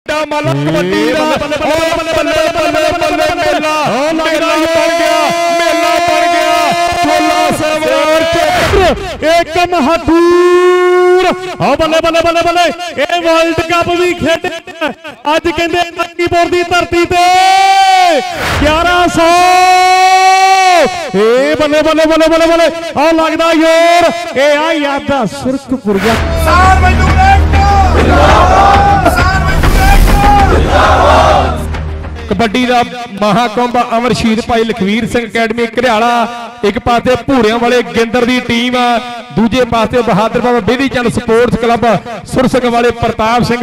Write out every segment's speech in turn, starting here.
माला कबड्डी दा बल्ले बल्ले बल्ले बल्ले मेला मेला बन गया चोला सवार चक्र एकम हथूर बल्ले बल्ले बल्ले बल्ले ये वर्ल्ड कप भी खेडे अज कहंदे मक्कीपुर दी धरती ते 1100 बल्ले बल्ले बल्ले बल्ले बल्ले लगदा यार ये आ यादा सुरखपुरिया कबड्डी का महाकुंभ अमर शहीद भाई लखवीर सिंह अकैडमी घरियाला एक पासे भूरियां वाले गेंदर की टीम दूजे पासे बहादुर बाबा बेदी चंद स्पोर्ट्स क्लब सुरसिंह वाले प्रताप सिंह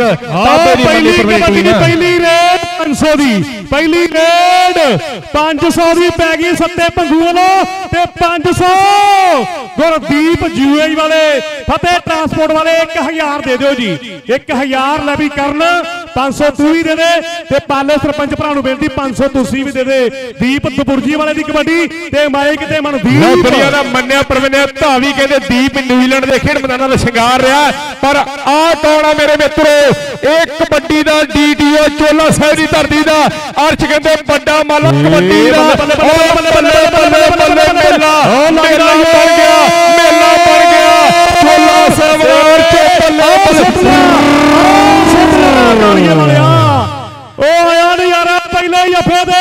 पहली रेड 500 दी पहली रेड 500 दी पै गई सत्ते भंगू वालों ते 500 गुरदीप जूए वाले फतेह ट्रांसपोर्ट वाले 1000 दे दो जी 1000 ले भी करन 500 तू भी दे दे ते पाले सरपंच भरा नूं बेनती 500 तुसी भी दे दे दीप दबुरजी वाले दी कबड्डी ते माइक ते मनदीप दुनिया दा मन्निया परमन्निया धावी कहंदे दीप न्यूजीलैंड दे खेड मैदानां दा शिंगार रहा पर आ कौन आ मेरे मित्रो एक कबड्डी दा डीटीओ चोला साहिब दी धरती दा अर्श कहंदे बड़ा माला कबड्डी दा बल्ले बल्ले बल्ले मेला मेला बन गया चोला सवार चोला आया नजारा पहले जफे दे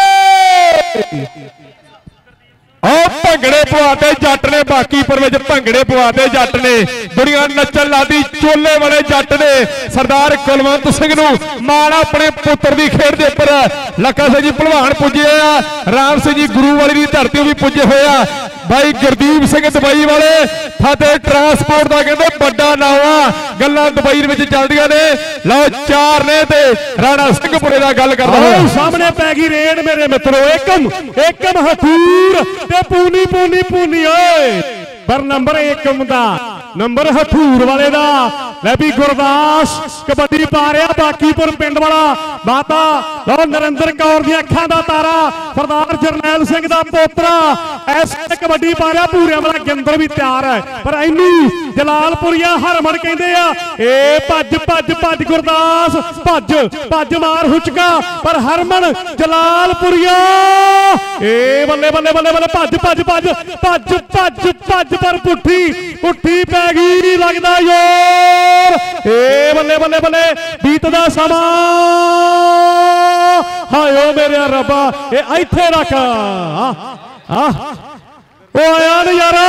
भंगड़े पवाते जट ने बाकीपुर में भंगड़े पवाते जट ने दुनिया नचन लादी चोले वाले जट ने सरदार कुलवंत सिंह नूं माण अपने पुत्र की खेड के उपर लखा सिंह जी भलवान पुजे राम सिंह जी गुरु वाली धरती भी पुजे होया भाई गुरदीप सिंह दुबई वाले फतेह ट्रांसपोर्ट का कहते बड़ा नावा गल्लां दुबई में चलदियां ने लो 4 ने ते राणा सिंहपुरे का गल करदा सामने पै गई रेड मेरे मित्रों एकम हथूर ते पूनी पूनी पूनी ओए पर नंबर एकम दा नंबर हथूर वाले दा ले भी गुरदास कबड्डी पा रहा बाकीपुर पिंड वाला माता लो नरेंद्र कौर दी अखां दा तारा सरदार जरनैल सिंह दा पोतरा ऐसे कबड्डी पा रहा पूरे वाला गेंदर भी तैयार है पर इनू जलालपुरिया हरमन कहंदे आ ए भज भज भज गुरदास भज भज मार हुचका पर हरमन जलालपुरिया ए बल्ले बल्ले बल्ले बल्ले भज भज भज भज भज भज पर पुठी पुठी पै गई लगदा यार ए बल्ले बल्ले बल्ले बीतदा समा हायो मेरे रब्बा ए इत्थे रख ओ आया नजारा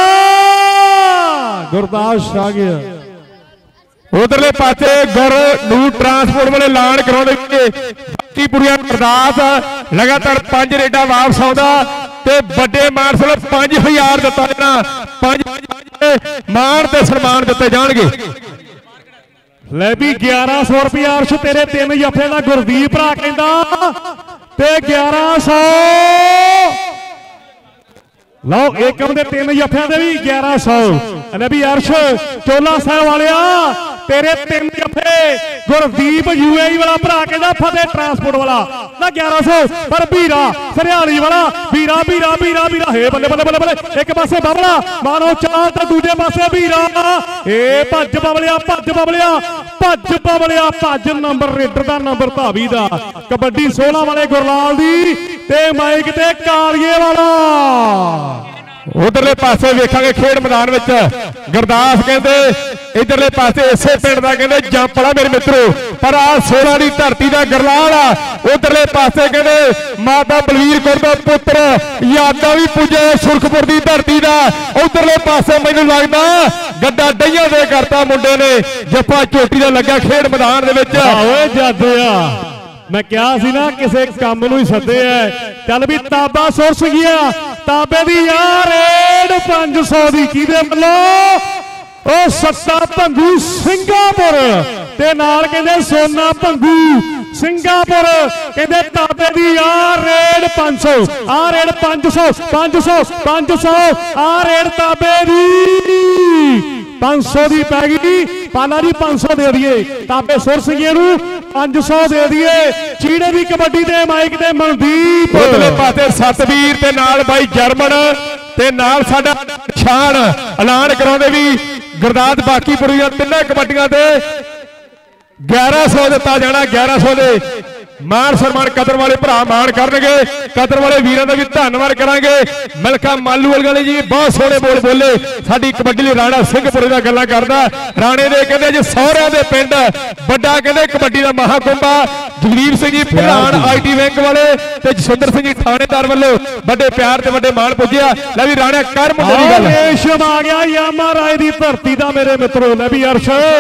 गुरदास आ गया उधरले पासे गुर नू ट्रांसपोर्ट वाले ऐलान कराउंदे बाकीपुरिया अरदास लगातार 5 रेडा वापस आउंदा ते बड़े मान सल 5000 दिता जाना 5 मान ते सन्मान दिते जाणगे ले भी 1100 रुपया अर्श तेरे 3 जफे का गुरदीप भरा कहंदा ते 1100 लो एकम दे 3 जफिया दे भी 1100 भी अर्श चोला साहब वाले तेरे 3 जफे गुरदीप यूएई वाला भरा कहंदा फतेह ट्रांसपोर्ट वाला ना 1100 पर बीरा सरियाली वाला बीरा बीरा बीरा बीरा हे बल्ले बल्ले बल्ले बल्ले एक पासे बबला मानो चाल ते दूजे पासे बीरा ए भज बबलिया भज नंबर रेडर दा नंबर धावी दा कबड्डी 16 वाले गुरलाल दी ते माइक ते कालिए वाला उधरले पासे वेखांगे खेड मैदान में गुरदास कहते इधरले पासे इसे पिंड का कहते जंप वाला मेरे मित्रों पर आ 16 की धरती का गरलाल उधरले पासे कहते माता बलवीर कौर का पुत्र यादा भी पूजा सुरखपुर की धरती का उधरले पासे मैनू लगता गड्डा डईया दे करता मुंडे ने जप्पा चोटी का लगा खेड मैदान जादू मैं क्या सी ना किसी काम नूं ही सदे है चल भी ताबा सुरस गया ताबे दी यार रेड 500 दी किहदे वल्लों ओ सत्ता भंगू सिंगापुर ते नाल कहंदे सोना भंगू सिंगापुर कहंदे ताबे दी यार रेड 500 आ रेड 500 आ रेड ताबे दी 500 दी पै गई पाला जी 500 दे दिए ताबे सुर सिंह 500 दे दिए चीड़े की कबड्डी दे माइक दे मनदीप उधरले पासे सतवीर ते नाल भाई जर्मन ते नाल साडा शान ऐलान कराउंदे भी गुरदास बाकीपुर दी 3 कबड्डियां ते 1100 दिता जाना। 1100 दे मान सन्मान कदर वाले भरा मान करनगे। कदर वाले वीरों का भी धन्यवाद करांगे। मिल्खा मालूवाल जी बहुत सोहने बोल बोले। साडी कबड्डी लई राणा सिंहपुरे दा गल्लां करदा। राणे दे कहंदे जी सौहरिਆਂ दे पिंड बड़ा कहंदे कबड्डी दा महाकुंभ आ। जगदीप सिंह जी प्रधान आईटी बैंक वाले ते जसविंदर सिंह जी थानेदार वालों बड़े प्यार ते बड़े मान पुज्जिया। लै भी राणे कर मुंडे दी गल रेशम आ गया यामा राय दी धरती दा मेरे मित्रों। लै भी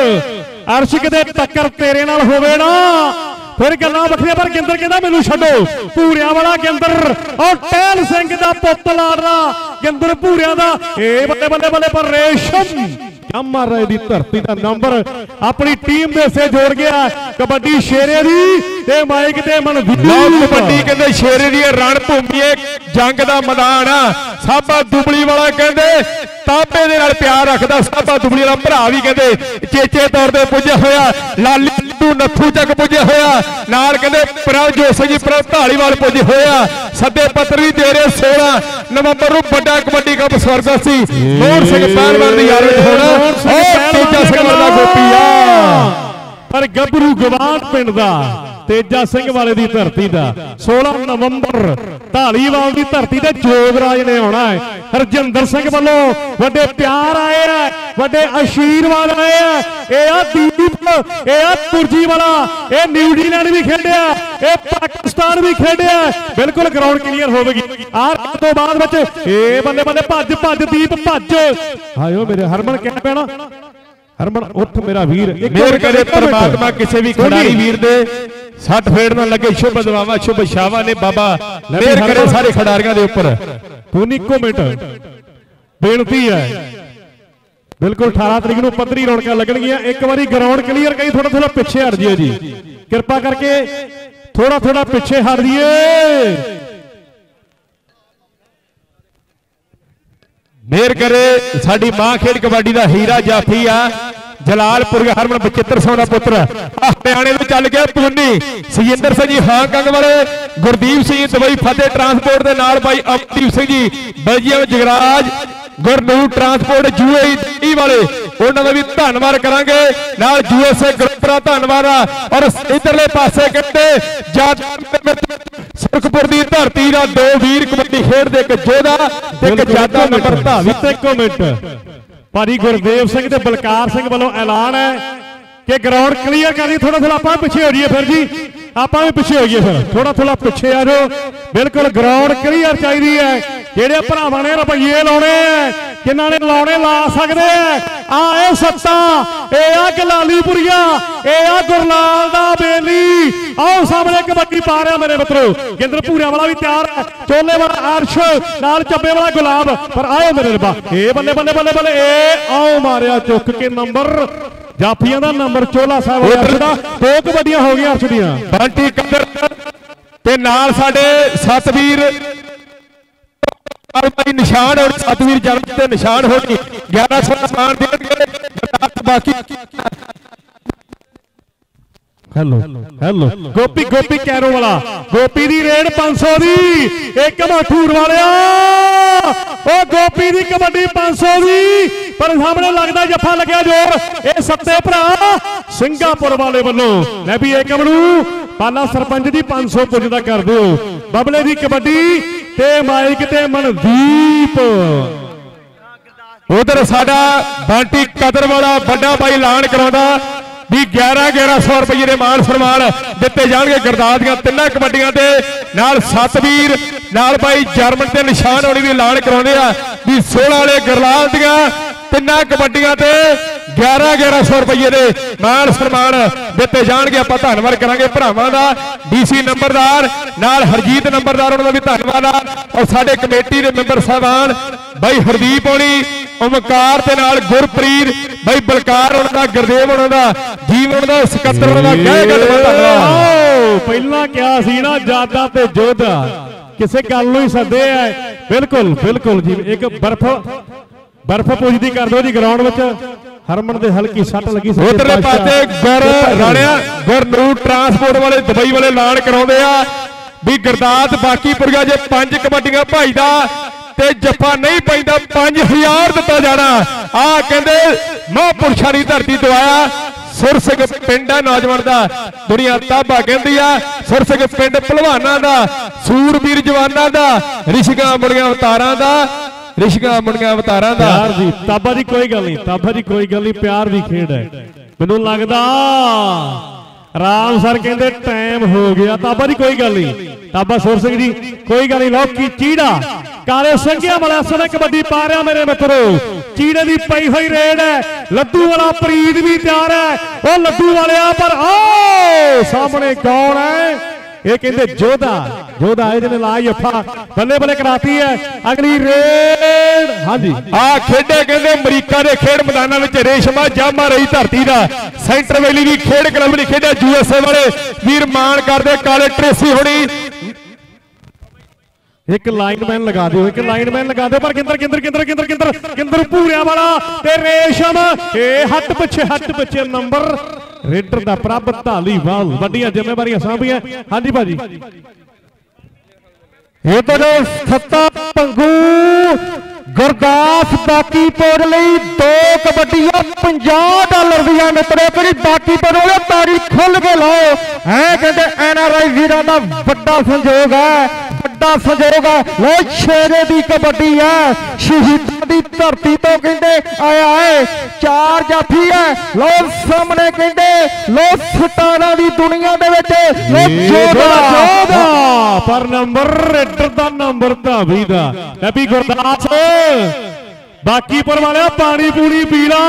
अर्श किते टक्कर तेरे नाल होवे ना फिर गल्लां वखरियां। पर गिंदर कहंदा मैनूं छड्डो भूरियां वाला गिंदर और टहल सिंह दा पुੱਤ लाडला गिंदर भूरियां दा ए बल्ले बल्ले बल्ले। पर रेशम यामा राय दी धरती दा नंबर अपनी टीम दे से जोड़ गया। कबड्डी शेरे दी ते माइक ते मनदीप कबड्डी कहंदे शेरे दी रणभूमि जंग दा मैदान आ। साबा दुबली वाला कहंदे ताबे दे नाल प्यार रखदा। साबा दुबली वाला भरा भी कहंदे चेचे तौर ते पुजे होया। लाली नत्थू तक पुजे होया नाल कहंदे प्रभ जोशी जी प्रभ ढालीवाल पुजे होया। सदे पत्र भी दे रहे 16 नवंबर नूं बड़ा कबड्डी कप स्वर्गवासी मोहन सिंह पहलवान दी याद विच होना। तेजा सिंह वाला गोपी आ पर गबरू गवान पिंड दा तेजा सिंह वाले दी धरती दा 16 नवंबर ढालीवाल दी धरती ते जोगराज ने आना है। हरजिंदर सिंह वालों वड्डे प्यार आए हैं, वड्डे आशीर्वाद आए हैं। ए आ दीप ए आ पुरजी वाला ए न्यूजीलैंड भी खेडिया ए पाकिस्तान भी खेडिया। बिल्कुल ग्राउंड क्लीयर होगी आ तो बाद विच ए बल्ले बल्ले भज भज दीप भज। आयो मेरे हरमन कहना पैना हरमन उठ मेरा वीर। मेहर करे परमात्मा किसी भी खिडारी वीर दे सट फेड़ ना लगे। शुभ दुआवां शुभ शावा ने बाबा मेहर करे सारे खिडारियों के उपर। तूं इको मिनट बेनती है बिल्कुल 18 तरीक नूं पद्धरी रौनकां लगणगीआं। एक बारी ग्राउंड क्लीयर करी थोड़ा थोड़ा पिछे हट जिए जी कृपा करके थोड़ा थोड़ा पिछे हट जिए। मेहर करे साडी मां खेड कबड्डी दा हीरा जाफी आ जलालपुर हरमन बचित्र सिंह दा पुत्र हरियाणे में चल गया पूनी। सजिंदर सिंह जी हांगकांग वाले गुरदीप सिंह दुबई फतेह ट्रांसपोर्ट के नाल भाई Amandeep Singh ji Belgium Jagraj Gurnoor transport UAE वाले उन्होंने भी धन्यवाद करांगे। नाल यूएसए ग्रुप दा धन्यवाद आ। और इधरले पासे कहते सुरखपुर की धरती का 2 वीर कबड्डी खेड दे एक जोधा एक जादा नंबर धावित। एक मिनट भारी गुरदेव सिंह ते बलकार सिंह वालों ऐलान है कि ग्राउंड क्लीयर कर दी। थोड़ा थोड़ा आप पिछे हो जाइए फिर जी आप भी पिछे होइए फिर थोड़ा थोड़ा पिछे आ जाओ। बिल्कुल ग्राउंड क्लीयर चाहिए है। जेडे भरावां ने रुपये लाने जिन्हों ने लाने ला सकते हैं आ सत्ता ए आ गलालीपुरिया ए आ गुरलाल दा बेली आओ सामने कबड्डी पा रहा मेरे मित्रों। गिंदर भूरिया वाला भी तैयार है चोले वाला अर्श नाल चब्बे वाला गुलाब पर आओ मेरे रब्बा ए बल्ले बल्ले बल्ले बल्ले ए आओ मारिया चुक के नंबर जाफिया का नंबर चोला साहब दा 2 कबड्डियां हो गई अर्श दियां। बंटी कदर ते नाल साडे सतवीर निशान और सतवीर जन्म से निशान हो गई 1100 सम्मान देंगे बाकी। हेलो हेलो गोपी गोपी कैरो वाला गोपी दी रेड 500 दी एक मठूर वाले ओ गोपी दी कबड्डी 500 दी पर सामने लगता जफा लग्या जोर ए सत्ते भरा सिंगापुर वाले वालों। मैं भी एक कमरू पाला सरपंच दी 500 पुजदा कर दो बबले दी कबड्डी ते माइक ते मनदीप। उधर साडा बांटी कदर वाला बड़ा भाई ऐलान करांदा भी 1100 रुपये के मान सम्मान दिते जाएंगे। गुरदास दी 3 कबड्डियां ते नाल सतवीर नाल भाई जर्मन ते निशान होनी भी ऐलान कराउंदे आ भी 16 वाले गुरलाल दी 3 कबड्डियां ते 1100 रुपये के मान सम्मान दिते जाएंगे। आप धन्यवाद करांगे भरावां दा डीसी नंबरदार नाल हरजीत नंबरदार उन्हां दा भी धन्यवाद आ। और साडे कमेटी दे मैंबर साहबान भाई हरदीप होनी ओमकार ते नाल गुरप्रीत भाई बलकार उन्हां दा गुरदेव उन्हां दा जीव उन्हां दा सकत्तर उन्हां दा गए धन्यवाद। पहला क्या सी ना जादा ते जोधा किसी गल नूं ही सदे है। बिल्कुल बिल्कुल जी एक बर्फ पुजदी कर दो जी ग्राउंड में हरमन दे हल्की सट लगी। उधरले पासे गुर राणिया गुरनूर ट्रांसपोर्ट वाले दुबई वाले ऐलान कराउंदे आ भी गुरदास बाकीपुरिया जे 5 कबड्डियां भाईदा ते जफा नहीं पैंदा 5000 दिता जाना। आ कहंदे महापुरुषां दी धरती तो आया सुर सिंह पिंड है नौजवान का दुनिया ताबा कहती है सुर सिंह पिंड भलवाना का सूरवीर जवाना का रिशिका मुड़िया अवतारा का रिशिका मुड़िया अवतारा का जी ताबा जी कोई गल नहीं ताबा जी कोई गल नहीं प्यार की खेड है मैनू लगदा राम सर कहते टाइम हो गया ताबा जी कोई गल नहीं ताबा सुर सिंह जी कोई गल नहीं लो की चीड़ा काले संघिया वाला समय कबड्डी पा रहा मेरे मित्रों चीड़े की पई हुई रेड है लड्डू वाला प्रीत भी तैयार है वो लड्डू वाले पर आओ सामने कौन है ये कहते जोधा जोधा है लाई अफा बल्ले बल्ले कराती है अगली रेड हाँ जी आ खेडे कहते अमरीका के खेड मैदान में रेशमा जामा रही धरती का सेंटर वैली भी खेड क्लब ने खेडा यूएसए वाले वीर मान करते काले ट्रेसी होनी एक लाइनमैन लगा दो एक लाइनमैन लगा दो पर किंदर किंदर किंदर किंदर किंदर किंदर पूरिया वाला ते रेशम हट पिछे नंबर रेडर दा प्रभ धालीवाल वड्डियां जिम्मेवारियां सांभियां हाँ जी भाजी ये तो जो सत्ता पंगू गुरदास बाकीपुर लई 2 कबड्डियां $50 दियां मित्रों करी बाकीपुर वाले तारी खुल के लाओ है कहते एनआरआई वीरां दा बड़ा संयोग है बड़ा संयोग है लो शेरे दी कबड्डी है शहीदां दी धरती तो कहते आया है 4 जाफी है लो सामने कहते लो सटाना दी दुनिया दे विच लो जोधा पर नंबर रेडर दा नंबर धावी दा हैप्पी गुरदास बाकीपुर वाले पानी पूरी पीला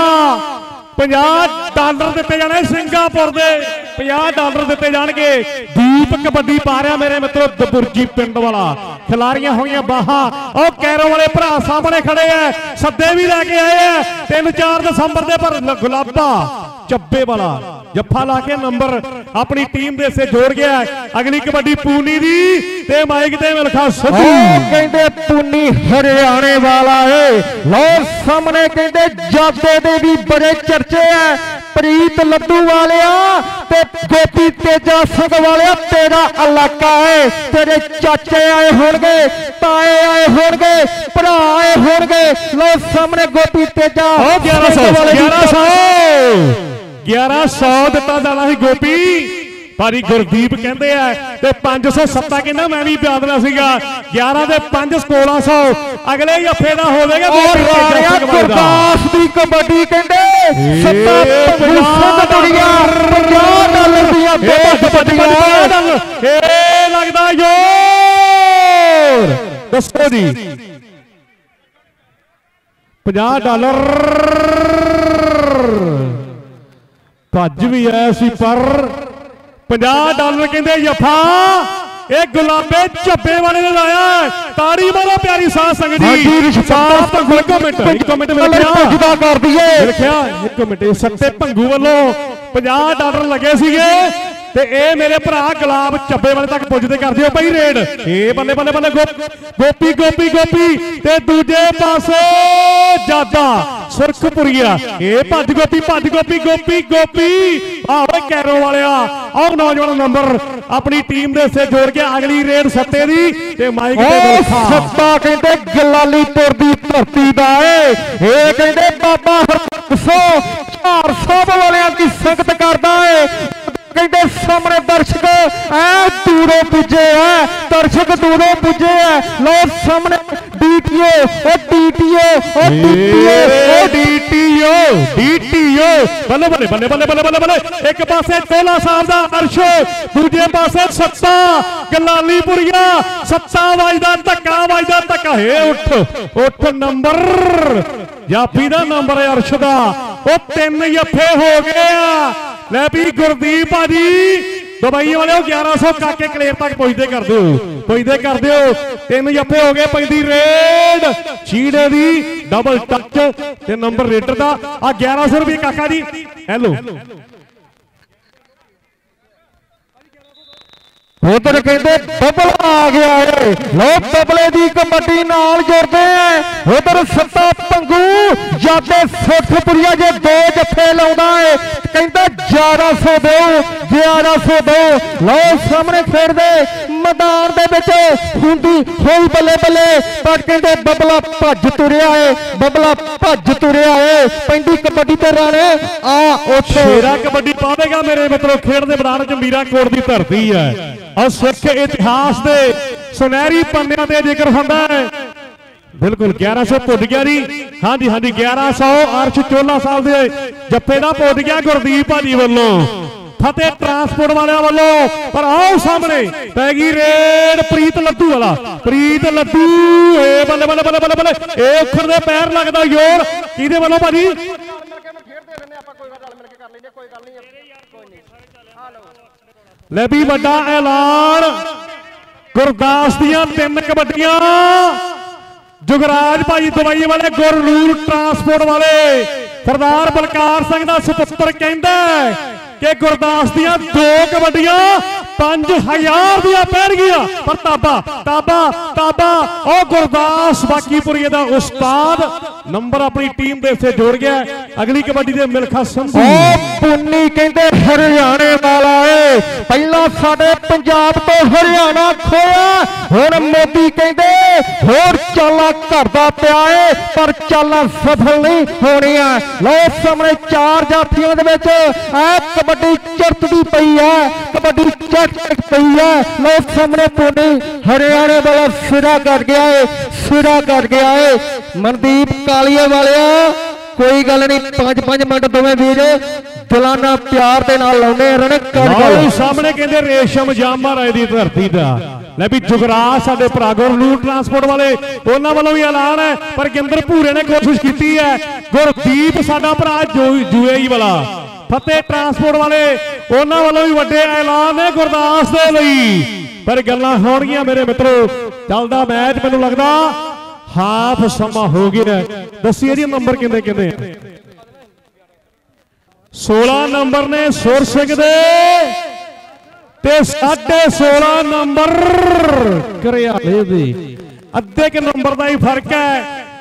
$50 दिते जाने सिंगापुर दे $50 दिते जाणगे दीप कबड्डी पा रहा मेरे मित्रों दबुरजी पिंड वाला खिलारियां होईयां बाहां और कैरों वाले भरा सामने खड़े हैं सद्दे भी लैके आए हैं 3-4 दिसंबर दे पर गुलाबा चब्बे वाला जफ्फा लाके नंबर अपनी टीम दे से जोड़ गया अगली कबड्डी पूनी दी ते माइक ते मिलखा सदू कहते पूनी हरियाणे वाला है लो सामने कहते जाते दे भी बड़े चर्चे है प्रीत लड्डू वाले ते गोपी तेजा संघ वाले तेरा इलाका है तेरे चाचे आए होंगे ताए आए होंगे भरा आए होंगे लो सामने गोपी तेजा 1100 दिता जाना ही गोपी भारी गुरदीप कहते हैं 507 कहना मैं भी प्यादना सीगा 11 दे 5 1600 अगले जफे का होवेगा गुरदास दी कबड्डी कहते लगदा जोर दसो जी $50 भज भी आया सी पर $50 कहते जफा ये गुलाबे झब्बे वाले ने लाया ताड़ी मारो प्यारी साथ संगत जी सत्ते भंगू वालों $50 लगे सीगे ते ए मेरे भरा गुलाब चब्बे वाले तक पुजदे कर दियो भाई रेड ए बल्ले बल्ले बल्ले गोपी गोपी गोपी ते दूजे पासे जादा सुरखपुरिया ए भज गोपी गोपी गोपी आओ कैरो वाले आओ नौजवान नंबर अपनी टीम दे से जोड़ के अगली रेड सत्ते दी ते माइक ते सत्ता कहते गलालीपुर दी धरती दा ए कहते बाबा 400 वालियां दी संगत करदा है कहते सामने दर्शक दूरों पुजे है दर्शक दूरों पुजे है लो सामने डीटीओ बल्ले बल्ले बल्ले बल्ले बल्ले बल्ले बल्ले एक पासे 16 साल दा अर्श दूजे पासे सत्ता गलालीपुरिया सत्ता वजदा धक्का हे उठ नंबर जाफी दा नंबर अर्श दा 3 जफे हो गए ले भी गुरदीप भाजी दुबई वाले 1100 काके कलेर तक पहुंचते कर दो 3 जफे हो गए पैंदी रेड चीड़े दी डबल टच ते नंबर रेडर दा आ 1100 रुपये काका जी हेलो उधर कहते बबल आ गया है लोग बबले की कबड्डी नाल जोड़ते हैं उधर सत्ता पंगू जाते सुखपुरिया जे 2 जफे लाउंदा है कहता 1100 दो 1102 लो सामने खेडदे मैदान दे विच हुंदी होई बल्ले बल्ले पर कहंदे बबला भज तुरिया है बबला भज तुरिया है पैंदी कबड्डी ते राणे आ उठ शेरा कबड्डी पावेगा मेरे मित्रों खेड दे मैदान च मीराकोट दी धरती है और सिख इतिहास दे सुनहरी पन्नियां ते जिक्र हुंदा है बिल्कुल 1100 भुज गया जी हाँ जी 1100 अर्श चोला साहब दे जप्पे दा भुज गया गुरदीप भाजी वालों फतेह ट्रांसपोर्ट वाले वालों पर आओ सामने पैगी रेड प्रीत लद्दू वाला प्रीत लद्दू बल्ले बल्ले बल्ले बल्ले बल्ले ए उखर दे पैर लगदा जोर किहदे वालों भाजी ले भी वड्डा ऐलान गुरदास दियां 3 कबड्डियां जुगराज भाई दवाई वाले गुरनूर ट्रांसपोर्ट वाले सरदार बलकार सिंह दा सुपुत्र कहंदा कि गुरदास दियां 2 कबड्डियां 5000 दियां पैणगियां पर ताबा ताबा ताबा ओ गुरदास बाकीपुरी दा उस्ताद नंबर अपनी टीम दे से जोड़ गया अगली कबड्डी दे मिलखा संधू पुन्नी कहंदे हरियाणे वाला है पहला साडे पंजाब तो हरियाणा खोया हुण मोदी कहंदे होर चाला करदा पिया है पर चाला सफल नहीं होणियां लो सामने 4 जाफियां दे विच आ कबड्डी चरतदी पई है कबड्डी चरत पई है लो सामने पुन्नी हरियाणे वाला सिरा कर गया है सिरा कर गया है मनदीप कालिया वाले कोई गल नहीं 5-5 मिनट दोवें वीर दिलाना प्यार दे नाल लाउने रन कर गए सामने कहंदे रेशम जामा राय दी धरती दा ले भी जुगराज साडे भरा गुरनूर ट्रांसपोर्ट वाले उन्हां वालों भी ऐलान है पर गिंदर भूरे ने कोशिश की है गुरदीप साडा भरा यूएई वाला फतेह ट्रांसपोर्ट वाले उन्हां वालों भी वड्डे ऐलान है गुरदास दे लई पर गल्लां होणगीਆਂ मेरे मित्रों चलदा मैच मैनूं लगदा हाफ समा हो गया दसिए जी नंबर किंदे किंदे 16 नंबर ने सुर सिंह दे ते 16.5 नंबर घरियाले दे अद्धे के नंबर का ही फर्क है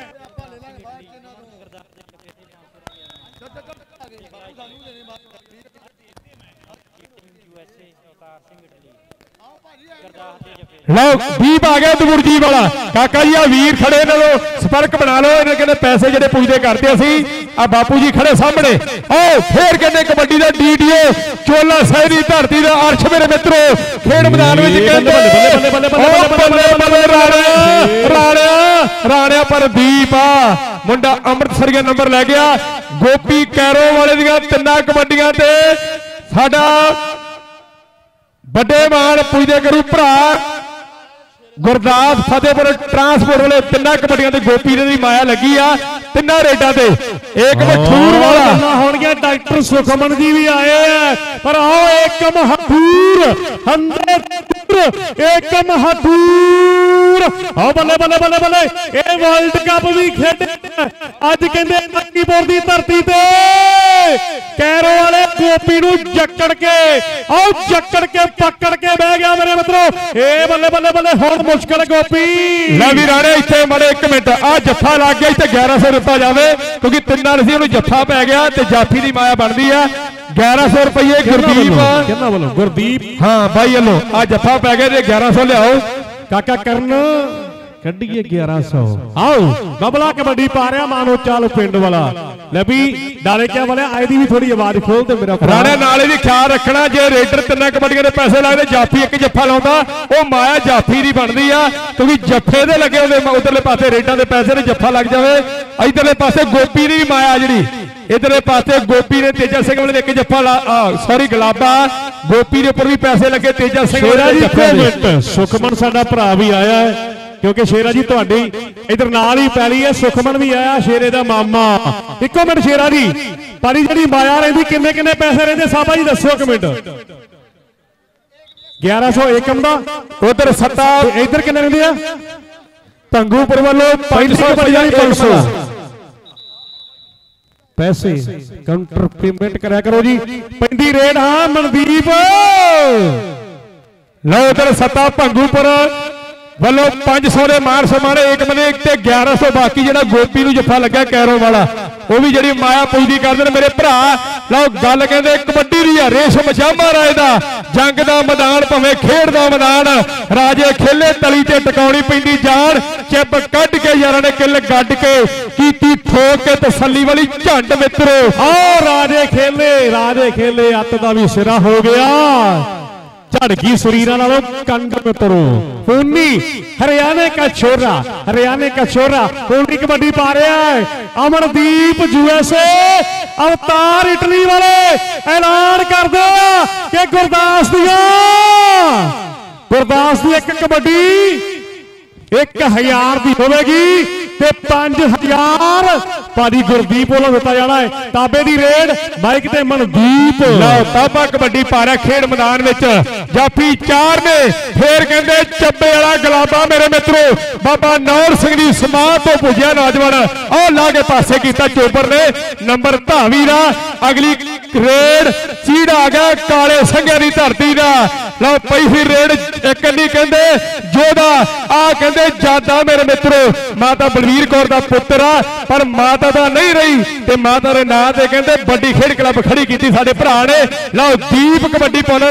लो दीप आ गया दुगुरजी वाला काका जी आ वीर खड़े ने लो संपर्क बना लो इन्हें कहते पैसे जेडे पुजदे करते असी आ बापू जी खड़े सामने ओ फिर कहते कबड्डी दा डीडीओ चोला साहिब दी धरती दा अर्श मेरे मित्रों खेड मैदान विच कहते राणा पर दीप आ मुंडा अमृतसर के नंबर लै गया गोपी कैरो वाले दियां 3 कबड्डियां ते साडा बड़े मान पुजदे करू भरा गुरदास फतेहपुर ट्रांसपोर्ट वाले 3 कबड्डियां ते गोपी दी माया लगी आ 3 रेडा ते एक मठूर वाला होणगे डॉक्टर सुखमन जी भी आए हैं पर आओ एक महदूर एक महदूर आओ बल्ले बल्ले बल्ले बल्ले ये वर्ल्ड कप भी खेडे अज कहंदे मक्कीपुर दी धरती ते कैरो वाले गोपी नूं जकड़ के आओ जकड़ के पकड़ के बह गया मेरे मित्रों ए बल्ले बल्ले बल्ले हुण मुश्किल गोपी ले भी राणे इत्थे माड़े 1 मिनट आ जफ्फा लग गया इत्थे 1100 रुपया जावे क्योंकि 3 रसी उन्हें जफ्फा पै गया ते जाफी दी माया बनदी है 1100 रुपये गुरदीप गुरदीप हाँ भाई लो आ जफ्फा पै गया ते 1100 लियाओ काका करन कड्डिए 1100 आओ बबला कबड्डी पा रहा मानो चाल पिंड वाला ले भी डाले क्या वाले आए दी भी थोड़ी आवाज खोल दे मेरा राणे नाले भी ख्याल रखना जे रेडर 3 कबड्डियां दे पैसे लगदे जाफी एक जफ्फा लाउंदा ओ माया जाफी दी बनदी आ क्योंकि जफ्फे दे लगे होंदे उधरले पासे रेडां दे पैसे ने जफ्फा लग जावे इधरले पासे गोपी दी माया जिहड़ी इधरले पासे गोपी ने तेजा सिंह वाले एक जफ्फा सॉरी गुलाबा गोपी दे ऊपर भी पैसे लगे तेजा सिंह वाले सुखमन साडा भरा भी आया है क्योंकि शेरा जी तुहाडी इधर नाल ही पैली है सुखमन भी आया शेरे दा मामा इको मिनट शेरा जी तारी जी माया रही किन्ने किन्ने पैसे रहिंदे साहबा जी दसो 1 मिनट 1100 एकम दा उधर 7 इधर किन्ने रहिंदे आ तंगूपुर वालों 500 पैसे काउंटर पेमेंट कराया करो जी पेंदी रेड हाँ मनदीप लो उधर 7 भंगूपुर वालों 500 दे मार समाने एक मने एक ते 1100 बाकी जेड़ा गोपी नूं जफ्फा लगा कैरो वाला ਉਹ ਵੀ ਜਿਹੜੀ ਮਾਇਆ ਪੁੱਜਦੀ ਕਰਦੇ ਨੇ ਮੇਰੇ ਭਰਾ। ਲਓ ਗੱਲ ਕਹਿੰਦੇ कबड्डी दी है रेशम जामा राय दा जंग दा मैदान भावें खेड दा मैदान राजे खेले तली ते टकाउणी पैंदी जान चिप कढ के यारां ने किल गड्ड के कीती ठोक के तसल्ली वाली झंड मित्रो। राजे खेले अत दा भी सिरा हो गया झड़की शरीर नालों कंड मित्रो। पूनी हरियाणे का छोरा पूनी कबड्डी पा रहा है। अमनदीप यूएसए अवतार इटली वाले ऐलान कर दो कि गुरदास दी एक कबड्डी 1000 की होगी ते 5000 भाजी गुरदीप वालों दिता जाना है। ताबे दी रेड माइक ते मनदीप। लओ ताबा कबड्डी पा रहा खेड मैदान में जाफी 4 ने फिर कहते चब्बे वाला गुलाबा मेरे मित्रों बाबा नौर सिंह दी समाध तो पुजया नौजवान और ला के पासे किया चोपर ने नंबर धावी का। अगली रेड चीड़ आ गया काले संघिया की धरती का। लो पई ही रेड एक नहीं कहते जोधा आ कहते जादा मेरे मित्रों माता बलवीर कौर का पुत्र आ पर माता का नहीं रही ते माता के नाम से कहते बड़ी खेड क्लब खड़ी की साडे भरा ने। लो दीप कबड्डी पाना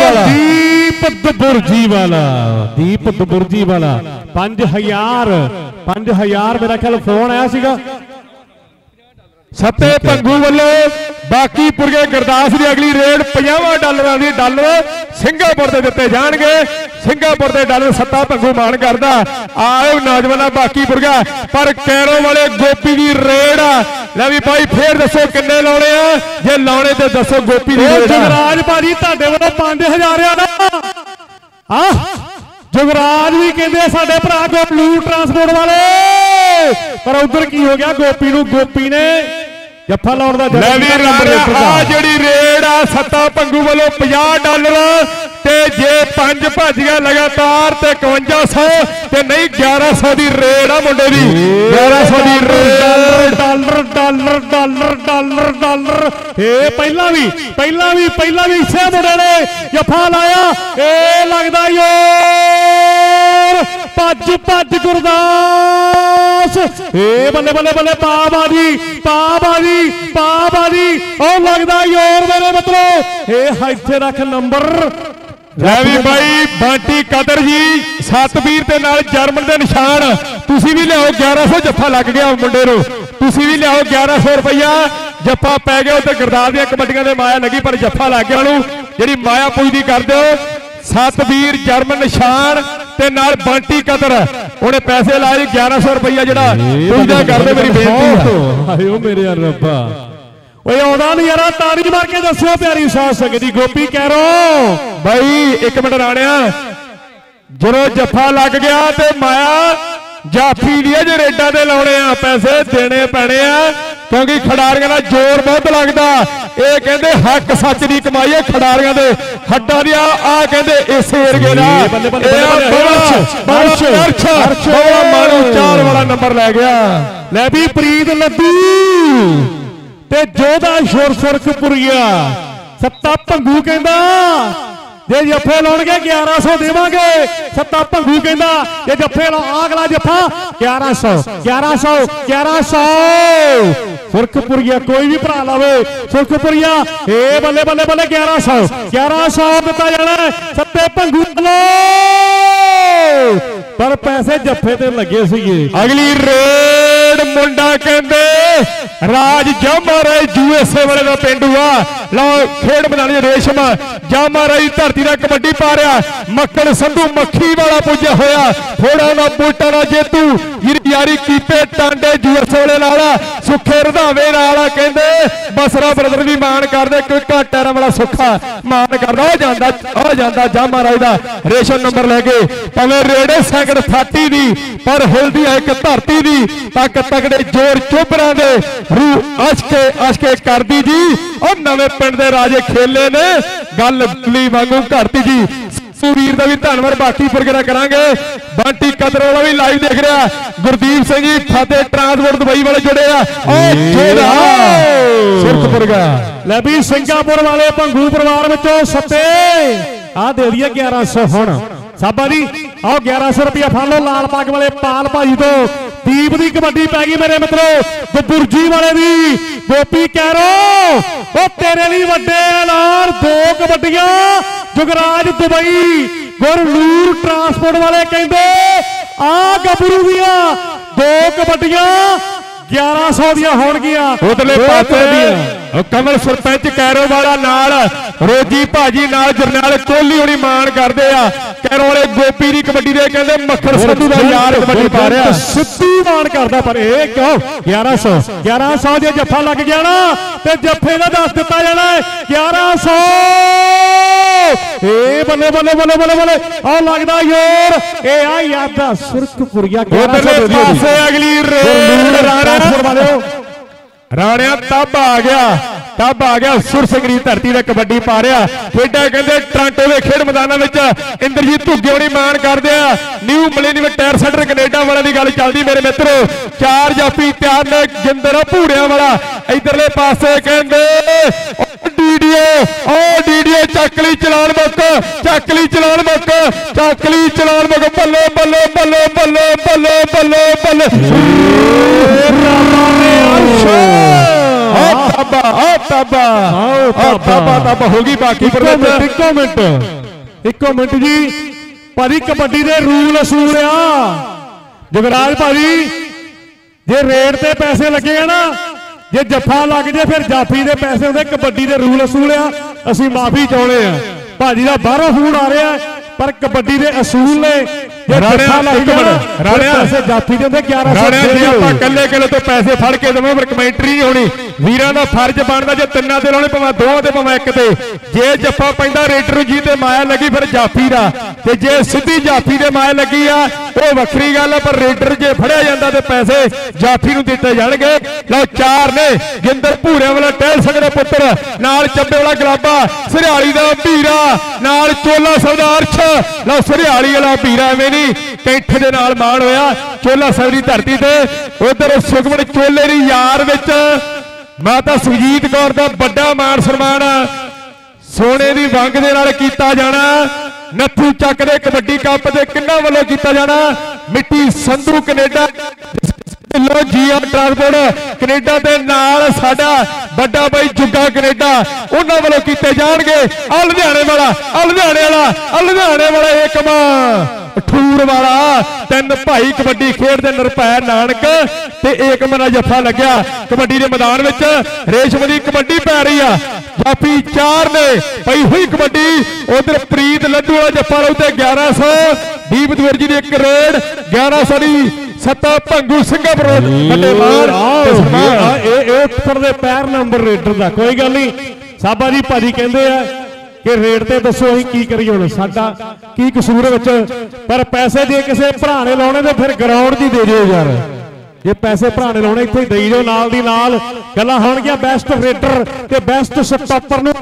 दीप दुबुरजी वाला 5000 मेरा ख्याल फोन आया सीगा सत्ते पंगू वालों बाकीपुर के गुरदास की अगली रेड $50 की डॉलर सिंगापुर से दिते जाएंगे। सिंगापुर के डॉलर सत्ता पंगू मान करता आओ नौजवान बाकीपुर का पर कैरों वाले गोपी की रेड आ ले भी भाई फिर दसो किन्ने लाने जे लाने तो दसो गोपी जगराज भाजी तुहाडे वालों 5000 जुगराज भी कहते साडे भरा ब्लू ट्रांसपोर्ट वाले पर उधर की हो गया गोपी ने जफा लाउण दा जी रेड आ सत्ता पंगू वालों $50 ते जे 5 भज गया लगातार ते 5100 ते नहीं 1100 की रेड आ मुंडे दी 1100 की रेड डॉलर पहला भी इसे मुंडे ने जफा लाया ए लगदा भज गुरदास ए बल्ले पाबाजी और लगदा योर मेरे मतलब ए इत्थे रख नंबर भाई बांटी कदर जी सतबीर के नाल जर्मन के निशान तुसी भी लियाओ 1100 जफा लग गया मुंडे नूं तुसी भी लियाओ 1100 रुपया जफा पै गया उत्ते गुरदास दी कबड्डियां दे माया लगी पर जफा लग गया ओनू जिहड़ी माया पुजदी कर दिओ सतबीर जर्मन निशान ते नाल बांटी कदर उन्हें पैसे लाए 1100 रुपया जिहड़ा पुजदा कर दे मेरी बेनती है मेरे रब्बा नहीं यार तारी मार के दसो प्यारी साध संगत दी गोपी कैरो भाई एक मिनट राणिया जो जफा लग गया ते माया जाफी दिए जो रेडा दे लाने पैसे देने पैने क्योंकि खिडारियों का जोर बहुत लगता ये कहते हक सच की कमाई है खिडारियों के हड्डा दिया आ कहते इस एरिए चार वाला नंबर लै गया लै भी प्रीत लद्दू ते जोधा शोर सुरखपुरिया सत्ता भंगू कहंदा जे जफे लाउणगे 1100 देवांगे सत्ता भंगू कहंदा जे जफे अगला जफा 1100 सुरखपुरिया कोई भी भरा लावे सुरखपुरिया ए बल्ले 1100 दिता जाना सत्ते भंगू पर पैसे जफे ते लगे सीगे। अगली रेड मुंडा कहंदे राज जामाराय यूएसए वाले का पिंडू आ लो खेड मैदान रेशम जामाराय धरती का कबड्डी पा रहा मक्कड़ संधू मक्खी वाला पुजा होया थोड़ा ना बूटा ना जेतू यारी कीते टांडे यूएसए वाले नाल सुखे रंधावे नाल कहंदे बसरा ब्रदर भी मान करदे कोई घट टैरा वाला सुखा मान करदा हो जांदा जामाराय दा रेशम नंबर लेके भावें रेडे सैकड़ 30 दी पर हिलदी एक धरती दी तक तगड़े जोर चोबरा दे रूह अशके करदी जी और नवे पिंड दे राजे खेले ने गल ली वांगू करती जी सुवीर का भी धन्यवाद बाकीपुर गिरा करांगे बांटी कदर वाला भी लाइव देख रहा गुरदीप सिंह जी फतेह ट्रांसपोर्ट दुबई वाले जुड़े सुरखपुर का लै भी सिंगापुर वाले भंगू परिवार विचों सत्ते आ दे दिए 1100 हुण साबा जी आओ 1100 रुपया फड़ लो लाल पग वाले पाल भाई तो दीप की कबड्डी पै गई मेरे मित्रों बुरजी वाले दी गोपी कैरो वो तेरे लिए वड्डे ऐलान 2 कबड्डियां जुगराज दुबई गुरनूर ट्रांसपोर्ट वाले कहते आ गबरू दिया 2 कबड्डियां 1100 दियां होणगियां उधरले पासे कमल सरपंच कैरो वाला नाल रोजी भाजी नाल जरनैल कोहली होनी मान करदे आ कैरो वाले गोपी दी कबड्डी दे कहंदे मक्खर संधू दा यार कबड्डी पा रहा सिद्धू मान करदा पर ए क्यों 1100 जे जफ्फा लग गया ना ते जफ्फे दा दस दिता जाना 1100 ए बल्ले बल्ले बल्ले बल्ले बल्ले आ लगदा यार ए आ यादा सुरखपुरिया 1100 उधरले पासे अगली रेड राणिया तब आ गया सुर सिंह दी धरती ते कबड्डी पा रहा खेडा कहते टोरंटो के खेड मैदान में इंद्रजीत धुग्गे होनी मान करते new millennium tyre centre Canada वाले की गल चलती मेरे मित्रों 4 जाफी तैयार ने जिंदर भूड़िया वाला इधरले पासे कहते डीडीओ चकली चलान मुक बल्ले बल्ले बल्ले बल्ले बल्ले बल्ले बल्ले होगी बाकी इको मिनट जी भाजी कबड्डी दे रूल असूल आ जुगराज भाजी जे रेड ते पैसे लगे ना जे जफा लग जाए फिर जाफी दे पैसे होंगे कबड्डी दे रूल असूल आ असीं माफी चाहुंदे आ भाजी दा बाहरों फोन आ रहा है पर कबड्डी दे असूल ने कल्ले तो पैसे फड़ के देवे पर कमेंटरी नहीं होनी वीरां दा फर्ज बनदा जे तिन्नां ते लाउणे भावें 2 ते भावें 1 ते जे जफ्फा पैंदा रेडर जी ते माया लगी फिर जाफी दा ते जे सीधी जाफी दे माया लगी आ वो वक्री गल है पर रेडर जे फड़िया जांदा ते पैसे जाफी नूं दित्ते जाणगे लो 4 ने जिंदर भूरे वाला टहल सकदे पुत्र नाल चब्बे वाला गुलाबा सरियाली दा भीरा नाल चोला सरदार लो सरियाली वाला भीरा एवें कैंठे दे नाल मान होया चोला सवरी धरती ते उधर सुखमन चोले दी यार विच माता सुजीत कौर दा बड़ा मान सन्मान सोने दी वंग दे नाल कीता जाना नत्थू चक दे कबड्डी कप दे किन्ना वालों कीता जाना मिट्टी संधू कनेडा जीआ ट्रांसपोर्ट कनेडा दे नाल साडा बड़ा भाई जुग्गा कनेडा उन्हां वालों कीते जाणगे आ लुधियाणे वाला एकमा ठूर वाला 3 भाई कबड्डी खेडदे निरभै नानक ते एक मेरा जफा लग्या कबड्डी दे मैदान विच रेशम दी कबड्डी पै रही आ जाफी 4 ने पई हुई कबड्डी उधर प्रीत लड्डू वाला जफा लाउते 1100 दीप द्विवेदी दी 1 रेड 1100 दी सत्ता भंगू सिंगापुर पैर नंबर रेडर का कोई गल नहीं साबा जी भाजी कहते हैं कि रेट ते दसो असीं की करिए हुण साडा की कसूर विच पर पैसे जे किसी भरा ने लाने तो फिर ग्राउंड दी दे दिओ यार जे पैसे भरा ने लाने इत्थे दई दिओ नाल दी नाल गल्लां होणगीआं बेस्ट रेडर ते बेस्ट स्टॉपर नूं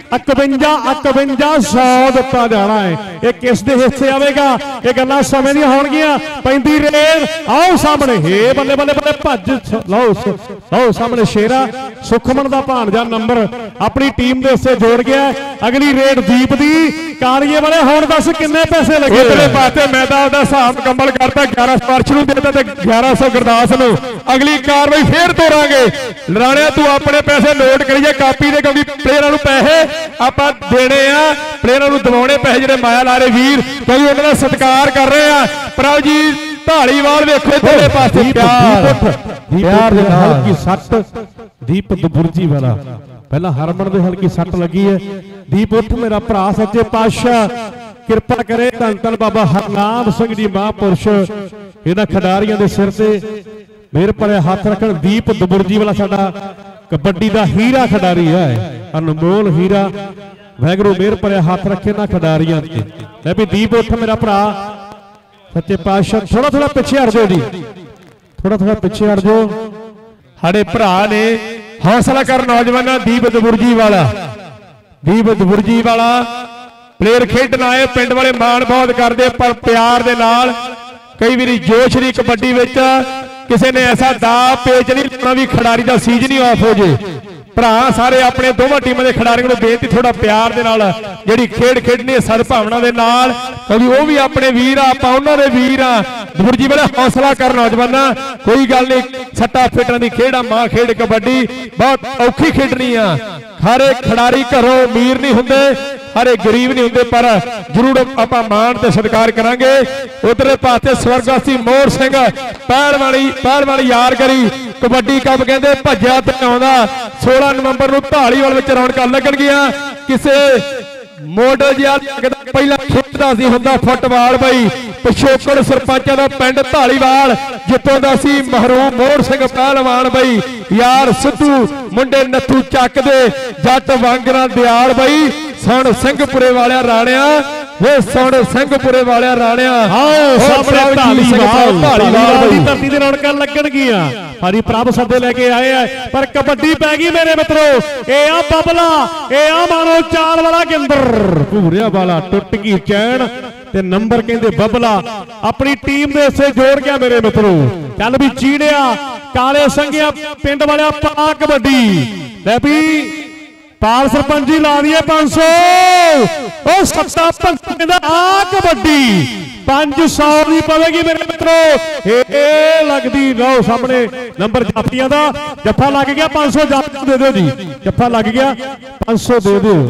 51 100 दिता जाना है ये किस दे हिस्से आवेगा ये गल्लां समय दी होणगीआं पैंदी रेड आओ सामने हे बल्ले बल्ले बल्ले भज लो सामने शेरा सुखमन दा भाणजा नंबर अपनी टीम दे हिस्से जोड़ गया अगली रेड दीप दी कालिए वाले हुण दस किन्ने पैसे लगे उधरले पासे मैं तां ओहदा हिसाब मुकम्मल करता 11 स्पर्श नूं देता ते 1100 गुरदास नूं अगली कार्रवाई फिर तोड़ांगे राणिया तू अपने पैसे नोट करिए कापी दे क्योंकि प्लेयरां नूं पैसे आपां देने आ प्लेयरां नूं दवाउणे पैसे जिहड़े माया ला रहे वीर क्योंकि उन्हां दा सत्कार कर रहे आ प्रभ जी ढालीवाल वेखो इधरले पासे प्यार दे हल्की सट दीप दुबुरजी वाला पहला हरमन दे हल्की सट लगी है दीप उठ मेरा भरा सच्चे पातशाह कृपा करे धन धन बाबा हरनाम सिंह जी महापुरुष इन्हां खिडारियां दे सिर ते मेरे भरे हाथ रखण दीप दुबुरजी वाला साडा कबड्डी दा हीरा खिडारी है अनमोल हीरा वाहिगुरू मेरे भरे हाथ रखे ना खिडारियां ते मैं भी दीप उठ मेरा भरा सच्चे पातशाह थोड़ा थोड़ा पीछे हट जाओ जी थोड़ा पीछे हट जाओ साडे भरा ने हौसला कर नौजवान दीप दुबुरजी वाला प्लेयर खेडन आए पिंड वाले मान बहुत करते पर प्यार दे नाल कई बारी जोश दी कबड्डी विच किसी ने ऐसा दा पेच नहीं लाना भी खिडारी का सीजन ही ऑफ हो जाए ਭਰਾ ਸਾਰੇ ਆਪਣੇ ਦੋਵਾਂ ਟੀਮਾਂ ਦੇ ਖਿਡਾਰੀਆਂ ਨੂੰ ਬੇਨਤੀ ਥੋੜਾ ਪਿਆਰ ਦੇ ਨਾਲ ਜਿਹੜੀ ਖੇਡ ਖੇਡਣੀ ਹੈ ਸਦਭਾਵਨਾ ਦੇ ਨਾਲ, ਕਿਉਂਕਿ ਉਹ ਵੀ ਆਪਣੇ ਵੀਰ ਆ, ਆਪਾਂ ਉਹਨਾਂ ਦੇ ਵੀਰ ਆ। ਗੁਰਜੀ ਬੜਾ ਹੌਸਲਾ ਕਰ ਨੌਜਵਾਨਾਂ, ਕੋਈ ਗੱਲ ਨਹੀਂ, ਸੱਟਾ ਫੇਟਾਂ ਦੀ ਖੇਡ ਆ, ਮਾਂ ਖੇਡ ਕਬੱਡੀ ਬਹੁਤ ਔਖੀ ਖੇਡਣੀ ਆ। ਹਰੇ ਖਿਡਾਰੀ ਘਰੋਂ ਅਮੀਰ ਨਹੀਂ ਹੁੰਦੇ, ਹਰੇ ਗਰੀਬ ਨਹੀਂ ਹੁੰਦੇ, ਪਰ ਜ਼ਰੂਰ ਆਪਾਂ ਮਾਣ ਤੇ ਸਤਿਕਾਰ ਕਰਾਂਗੇ। ਉਧਰਲੇ ਪਾਸੇ ਸਵਰਗਵਾਸੀ ਮੋਹਰ ਸਿੰਘ ਪਹਿਲਵਾਨੀ ਯਾਰਗਰੀ ਕਬੱਡੀ ਕੱਪ ਕਹਿੰਦੇ ਭੱਜਿਆ ਤੇ ਆਉਂਦਾ। 16 ਨਵੰਬਰ ਨੂੰ ਢਾਲੀਵਾਲ ਵਿੱਚ ਰੌਣਕਾਂ ਲੱਗਣਗੀਆਂ। ਕਿਸੇ ਮੋਡਲ ਜਿਹਾ ਪਹਿਲਾਂ ਖੇਡਦਾ ਸੀ ਹੁੰਦਾ ਫੁੱਟਬਾਲ ਬਈ, ਪਿਛੋਕੜ ਸਰਪੰਚਾਂ ਦਾ ਪਿੰਡ ਢਾਲੀਵਾਲ ਜਿੱਤੋਂ ਦਾ ਸੀ ਮਹਿਰੂਮ ਮੋਹਰ ਸਿੰਘ ਪਹਿਲਵਾਨ ਬਈ, ਯਾਰ ਸਿੱਧੂ ਮੁੰਡੇ ਨੱਥੂ ਚੱਕ ਦੇ ਜੱਟ ਵਾਂਗਰਾਂ ਦਿਆਲ ਬਈ, ਸੁਣ ਸਿੰਘਪੁਰੇ ਵਾਲਿਆ ਰਾਣਿਆ, ਵੇ ਸੁਣ ਸਿੰਘਪੁਰੇ ਵਾਲਿਆ ਰਾਣਿਆ। ਆਓ ਸਾਹਮਣੇ ਢਾਲੀਵਾਲ ਦੀ ਧਰਤੀ ਦੇ ਰੌਣਕਾਂ ਲੱਗਣਗੀਆਂ। ਹਰੀ ਪ੍ਰਭ ਸੱਦੇ ਲੈ ਕੇ ਆਏ ਆ, ਪਰ ਕਬੱਡੀ ਪੈ ਗਈ ਮੇਰੇ ਮਿੱਤਰੋ। ਇਹ ਆ ਬਬਲਾ, ਇਹ ਆ ਮਾਨੋ ਚਾਲ ਵਾਲਾ ਗਿੰਦਰ, ਭੂਰਿਆ ਵਾਲਾ ਟੁੱਟ ਗਈ ਚੈਨ ਤੇ ਨੰਬਰ ਕਹਿੰਦੇ ਬਬਲਾ ਆਪਣੀ ਟੀਮ ਦੇ ਹਿੱਸੇ ਜੋੜ ਗਿਆ ਮੇਰੇ ਮਿੱਤਰੋ। ਚੱਲ ਵੀ ਚੀੜਿਆ ਕਾਲੇ ਸੰਘਿਆ ਪਿੰਡ ਵਾਲਿਆ ਪਾ ਕਬੱਡੀ। ਲੈ ਵੀ ਪਾਲ ਸਰਪੰਚ ਜੀ ਲਾ ਦਈਏ 500, ਉਹ ਸੱਤਾ ਕਹਿੰਦਾ ਆ ਕਬੱਡੀ 500 ਦੀ ਪਵੇਗੀ ਮੇਰੇ ਮਿੱਤਰੋ। ਇਹ ਲੱਗਦੀ ਲਓ ਸਾਹਮਣੇ ਨੰਬਰ ਜਾਫੀਆਂ ਦਾ ਜੱਫਾ ਲੱਗ ਗਿਆ। 500 ਜਾਫੀ ਦੇ ਦਿਓ ਜੀ, ਜੱਫਾ ਲੱਗ ਗਿਆ 500 ਦੇ ਦਿਓ।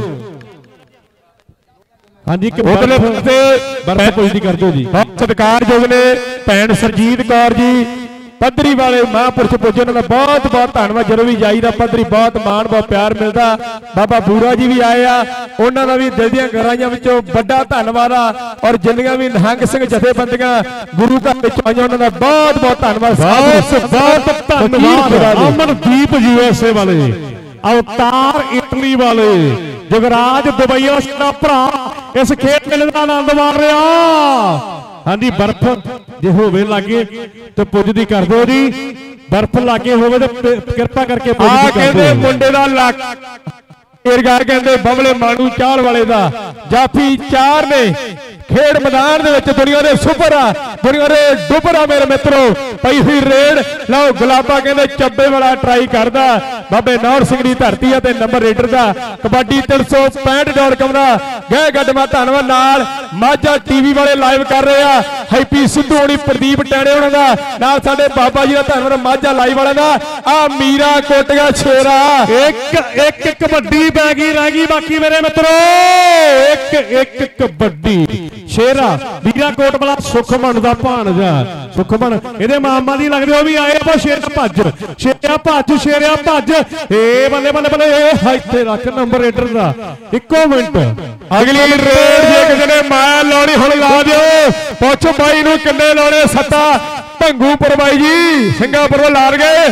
ਹਾਂਜੀ ਉਧਰਲੇ ਪਾਸੇ ਬਰਫ ਪੁੱਜਦੀ ਕਰ ਦਿਓ ਜੀ। ਬਹੁਤ ਸਤਿਕਾਰਯੋਗ ਨੇ ਭੈਣ ਸਰਜੀਤ ਕੌਰ ਜੀ ਪੱਧਰੀ ਵਾਲੇ ਮਹਾਂਪੁਰਸ਼ ਪੁੱਜੇ, ਉਹਨਾਂ ਦਾ ਬਹੁਤ ਬਹੁਤ ਧੰਨਵਾਦ। ਜਦੋਂ ਵੀ ਜਾਈਦਾ ਪੱਧਰੀ ਬਹੁਤ ਮਾਣ ਬਹੁਤ ਪਿਆਰ ਮਿਲਦਾ। ਬਾਬਾ ਬੂਰਾ ਜੀ ਵੀ ਆਏ ਆ, ਉਹਨਾਂ ਦਾ ਵੀ ਦਿਲ ਦੀਆਂ ਗਹਿਰਾਈਆਂ ਵਿੱਚੋਂ ਵੱਡਾ ਧੰਨਵਾਦ ਆ। ਔਰ ਜਿੰਨੀਆਂ ਵੀ ਨਿਹੰਗ ਸਿੰਘ ਜਥੇਬੰਦੀਆਂ ਗੁਰੂ ਘਰ ਵਿੱਚ ਆਈਆਂ ਉਹਨਾਂ ਦਾ ਬਹੁਤ ਬਹੁਤ ਧੰਨਵਾਦ। ਬਹੁਤ ਧੰਨਵਾਦ ਅਮਨਦੀਪ USA ਵਾਲੇ, ਅਵਤਾਰ ਇਟਲੀ ਵਾਲੇ, ਜਗਰਾਜ ਦੁਬਈ ਵਾਲਾ ਸਾਡਾ ਭਰਾ ਇਸ ਖੇਡ ਮੇਲੇ ਦਾ ਆਨੰਦ ਮਾਣ ਰਿਹਾ। ਹਾਂਜੀ ਬਰਫ ਜੇ ਹੋਵੇ ਲਾਗੇ ਤੇ ਪੁੱਜਦੀ ਕਰ ਦਿਓ ਜੀ, ਬਰਫ ਲਾਗੇ ਹੋਵੇ ਤੇ ਕਿਰਪਾ ਕਰਕੇ ਪੁੱਜਦੀ ਕਰ ਦਿਓ। ਮੁੰਡੇ ਦਾ ਲੱਕ ਏਰਗਾਰ ਕਹਿੰਦੇ ਬਬਲੇ ਮਾਣੂ ਚਾਲ ਵਾਲੇ ਦਾ ਜਾਫੀ 4 ਨੇ ਖੇਡ ਮੈਦਾਨ ਦੇ ਵਿੱਚ। ਦੁਨੀਆ ਦੇ ਸੁਪਰ ਆ, ਦੁਨੀਆ ਦੇ ਡੁੱਬਰ ਆ ਮੇਰੇ ਮਿੱਤਰੋ। ਪਈ ਹੋਈ ਰੇਡ ਲਓ ਗੁਲਾਬਾ ਕਹਿੰਦੇ ਚੱਬੇ ਵਾਲਾ ਟਰਾਈ ਕਰਦਾ। ਬਾਬੇ ਨੌਰ ਸਿੰਘ ਦੀ ਧਰਤੀ ਆ ਤੇ ਨੰਬਰ ਰੇਡਰ ਦਾ ਕਬੱਡੀ 365.com ਦਾ ਗਹਿ ਗੱਡਮਾ ਧੰਨਵਾਦ। ਨਾਲ ਮਾਝਾ ਟੀਵੀ ਵਾਲੇ ਲਾਈਵ ਕਰ ਰਹੇ ਆ, ਹੈਪੀ ਸਿੱਧੂ ਹੋਣੀ, ਪ੍ਰਦੀਪ ਟੈਣੇ ਉਹਨਾਂ ਦਾ, ਨਾਲ ਸਾਡੇ ਬਾਬਾ ਜੀ ਦਾ ਧੰਨਵਾਦ ਮਾਝਾ ਲਾਈਵ ਵਾਲਿਆਂ ਦਾ। ਆ ਮੀਰਾ ਕੋਟਗਾ ਛੇਰਾ ਇੱਕ ਕਬੱਡੀ ਪੈ ਗਈ, ਰਹਿ ਗਈ ਬਾਕੀ ਮੇਰੇ ਮਿੱਤਰੋ। ਇੱਕ ਕਬੱਡੀ ਸ਼ੇਰਾ ਵੀਰਾ ਕੋਟ ਵਾਲਾ ਸੁਖਮਨ ਦਾ ਭਾਣਜਾ, ਸੁਖਮਨ ਇਹਦੇ ਮਾਮਾ ਦੀ ਲੱਗਦੇ ਉਹ ਵੀ ਆਏ ਆ। ਸ਼ੇਰਾ ਭੱਜ, ਸ਼ੇਰਾ ਭੱਜ, ਸ਼ੇਰਾ ਭੱਜ, ਏ ਬੱਲੇ ਬੱਲੇ ਬੱਲੇ, ਇਹ ਇੱਥੇ ਰੱਖ ਨੰਬਰ ਰੇਡਰ ਦਾ। ਇੱਕੋ ਮਿੰਟ ਅਗਲੀ ਰੇਡ ਜੇ ਕਿਸੇ ਨੇ ਮਾਇਆ ਲਾਉਣੀ ਹੁਣ ਲਾ ਦਿਓ। ਪੁੱਛ ਬਾਈ ਨੂੰ ਕਿੰਨੇ ਲਾਉਣੇ ਸੱਤਾ। ਭੰਗੂਪੁਰ ਬਾਈ ਜੀ ਸਿੰਗਾਪੁਰ ਲਾ ਗਏ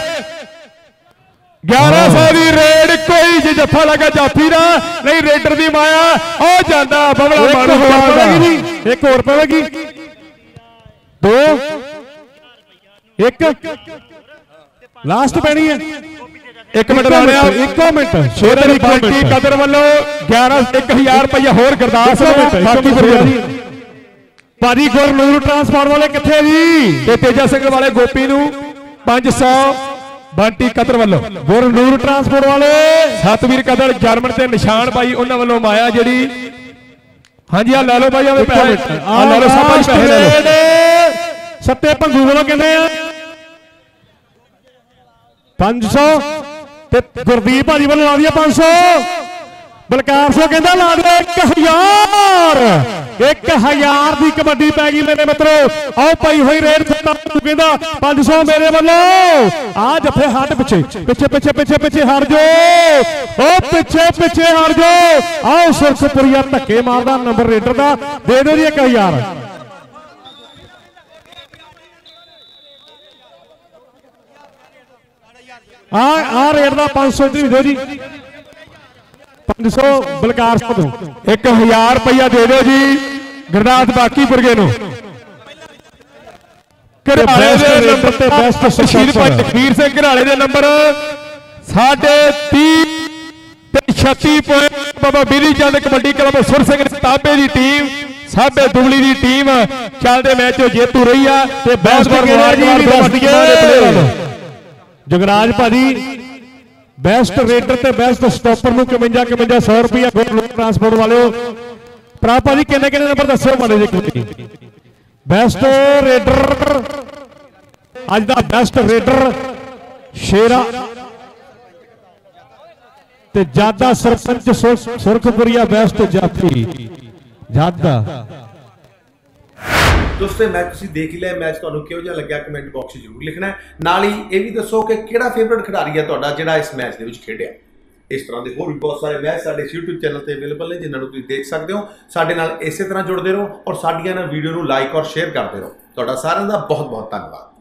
1100 ਦੀ ਰੇਡ। ਕੋਈ ਜੇ ਜੱਫਾ ਲੱਗਾ ਜਾਫੀ ਦਾ, ਨਹੀਂ ਰੇਡਰ ਦੀ ਮਾਇਆ ਉਹ ਜਾਂਦਾ ਬਬਲਾ ਮਾਰੂ ਜੀ। ਇੱਕ ਹੋਰ ਪਵੇਗੀ 2 1 ਲਾਸਟ ਪੈਣੀ ਹੈ। 1 ਮਿੰਟ ਲਾਉਣਿਆ, 1 ਮਿੰਟ ਸ਼ੇਰ ਦੀ ਪਾਰਟੀ ਕਦਰ ਵੱਲੋਂ 1000 ਰੁਪਇਆ ਹੋਰ ਗੁਰਦਾਸ ਬਾਕੀ ਭਾਜੀ ਗੁਰਨੂਰ ਟਰਾਂਸਪੋਰਟ ਵਾਲੇ ਕਿੱਥੇ ਜੀ? ਤੇ ਤੇਜਾ ਸਿੰਘ ਵਾਲੇ ਗੋਪੀ ਨੂੰ 500 ਬੰਟੀ ਕਦਰ ਵੱਲੋਂ। ਗੁਰਨੂਰ ਟਰਾਂਸਪੋਰਟ ਵਾਲੇ ਸਤਵੀਰ ਕਦਰ ਜਰਮਨ ਤੇ ਨਿਸ਼ਾਨ ਬਾਈ ਉਹਨਾਂ ਵੱਲੋਂ ਮਾਇਆ ਜਿਹੜੀ। ਹਾਂਜੀ ਆ ਲੈ ਲਓ ਬਾਈ, ਆਵੇ ਪੈਸੇ ਆ ਲੈ ਲਓ, ਸਭ ਪੈਸੇ ਲੈ ਲਓ। ਸੱਤੇ ਭੰਗੂ ਵੱਲੋਂ ਕਹਿੰਦੇ ਆ 500 ਤੇ ਗੁਰਦੀਪ ਭਾਜੀ ਵੱਲੋਂ ਲਾ ਦਿਆ 500। ਬਲਕਾਰ ਸਿੰਘ ਕਹਿੰਦਾ ਲਾ ਦੇ 1000। 1000 ਦੀ ਕਬੱਡੀ ਪੈ ਗਈ ਮੇਰੇ ਮਿੱਤਰੋ। ਆਓ ਪਈ ਹੋਈ ਰੇਡ ਕਹਿੰਦਾ 500 ਮੇਰੇ ਵੱਲੋਂ। ਆ ਜੱਫੇ ਹੱਟ ਪਿੱਛੇ ਪਿੱਛੇ ਪਿੱਛੇ ਪਿੱਛੇ ਪਿੱਛੇ ਹਟ ਜਾਓ, ਉਹ ਪਿੱਛੇ ਪਿੱਛੇ ਹਟ ਜਾਓ। ਆਓ ਸੁਰਖਪੁਰੀਆ ਧੱਕੇ ਮਾਰਦਾ ਨੰਬਰ ਰੇਡਰ ਦਾ, ਦੇ ਦਿਓ ਜੀ 1000। ਆ ਰੇਡ ਦਾ 500 ਦੀ ਦਿਓ ਜੀ। 500 ਬਲਕਾਰ ਸਿੰਘ ਤੋਂ 1000 ਰੁਪਇਆ ਦੇ ਦਿਓ ਜੀ ਗੁਰਦਾਸ ਬਾਕੀਪੁਰਗੇ ਨੂੰ। ਘਰਾਲੇ ਦੇ ਨੰਬਰ ਤੇ ਬੈਸਟ ਸ਼ਹੀਦ ਭਾਈ ਤਕਬੀਰ ਸਿੰਘ ਘਰਾਲੇ ਦੇ ਨੰਬਰ 30.5 ਤੇ 36 point. Baba Biri Chand kabaddi club Sursingh ਤਾਬੇ ਦੀ ਟੀਮ, ਸਾਬੇ ਦੁਬਲੀ ਦੀ ਟੀਮ ਚੱਲਦੇ ਮੈਚ ਜੇਤੂ ਰਹੀ ਆ ਤੇ ਬੈਸਟ ਮੁਬਾਰਕਬਾਦ ਜਗਰਾਜ ਭਾਜੀ ਬੈਸਟ ਰੇਡਰ ਤੇ ਬੈਸਟ ਸਟਾਪਰ ਨੂੰ 51-51 ਰੁਪਇਆ ਗੋਲ ਟਰਾਂਸਪੋਰਟ ਵਾਲਿਓ। ਭਰਾ ਭਾਜੀ ਕਿੰਨੇ ਕਿੰਨੇ ਨੰਬਰ ਦੱਸਿਓ ਮਾੜੇ ਜੀ ਕੋਈ। ਬੈਸਟ ਰੇਡਰ ਅੱਜ ਦਾ ਬੈਸਟ ਰੇਡਰ ਸ਼ੇਰਾ ਤੇ ਜਾਦਾ ਸਰਪੰਚ ਸੁਰਖਪੁਰੀਆ ਬੈਸਟ ਜਾਫੀ ਜਾਦਾ। ਦੋਸਤੋ ਮੈਚ ਤੁਸੀਂ ਦੇਖ ਲਿਆ, ਮੈਚ ਤੁਹਾਨੂੰ ਕਿਹੋ ਜਿਹਾ ਲੱਗਿਆ ਕਮੈਂਟ ਬਾਕਸ 'ਚ ਜ਼ਰੂਰ ਲਿਖਣਾ ਹੈ। ਨਾਲ ਹੀ ਇਹ ਵੀ ਦੱਸੋ ਕਿ ਕਿਹੜਾ ਫੇਵਰਟ ਖਿਡਾਰੀ ਹੈ ਤੁਹਾਡਾ ਜਿਹੜਾ ਇਸ ਮੈਚ ਦੇ ਵਿੱਚ ਖੇਡਿਆ। ਇਸ ਤਰ੍ਹਾਂ ਦੇ ਹੋਰ ਵੀ ਬਹੁਤ ਸਾਰੇ ਮੈਚ ਸਾਡੇ YouTube ਚੈਨਲ ਤੇ ਅਵੇਲੇਬਲ ਨੇ ਜਿਨ੍ਹਾਂ ਨੂੰ ਤੁਸੀਂ ਦੇਖ ਸਕਦੇ ਹੋ। ਸਾਡੇ ਨਾਲ ਇਸੇ ਤਰ੍ਹਾਂ ਜੁੜਦੇ ਰਹੋ ਔਰ ਸਾਡੀਆਂ ਨਾ ਵੀਡੀਓ ਨੂੰ ਲਾਈਕ ਔਰ ਸ਼ੇਅਰ ਕਰਦੇ ਰਹੋ। ਤੁਹਾਡਾ ਸਾਰਿਆਂ ਦਾ ਬਹੁਤ ਬਹੁਤ ਧੰਨਵਾਦ।